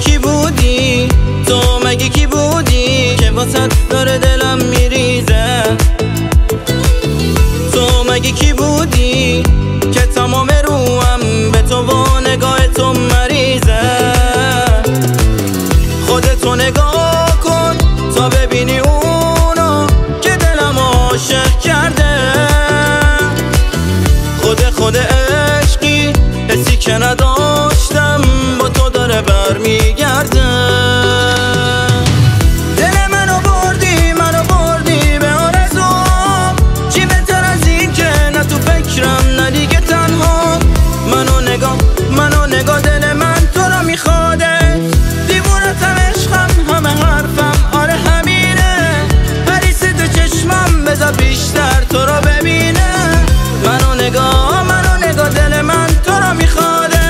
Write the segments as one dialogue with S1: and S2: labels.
S1: کی بودی؟ تو مگه کی بودی که واسط داره دلم میریزه؟ تو مگه کی بودی که تمام روم به تو و نگاه تو مریزه؟ خودتو نگاه کن تا ببینی اونو که دلم عاشق کرده. خود عشقی حسی که نداشتم با تو داره برمیگرده. دل منو بردی به آرزوام، چی بهتر از این که نه تو فکرم نه دیگه تنها. منو نگاه دل من تو رو میخواده، دیوونتم عشقم همه حرفم آره همینه. پریس تو چشمم بذار بیشتر تو رو ببینه. منو نگاه دل من تو رو میخواده.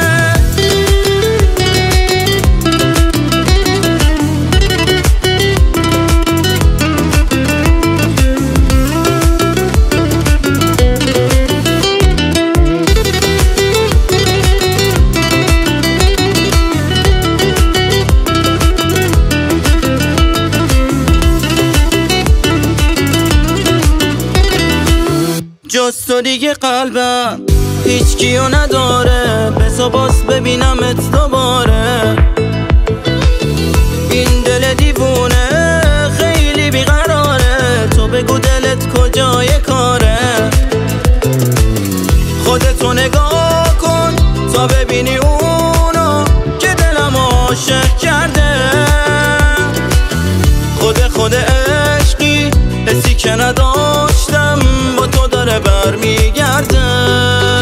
S1: جز تو دیگه قلبم هیچ کیو نداره، بسا باز ببینمت دوباره. این دل دیوونه خیلی بیقراره، تو بگو دلت کجای کاره. خودتو نگاه کن تا ببینی اونو که دلم عاشق کرده. خود عشقی حسی که نداشتم با تو داره برمیگرده.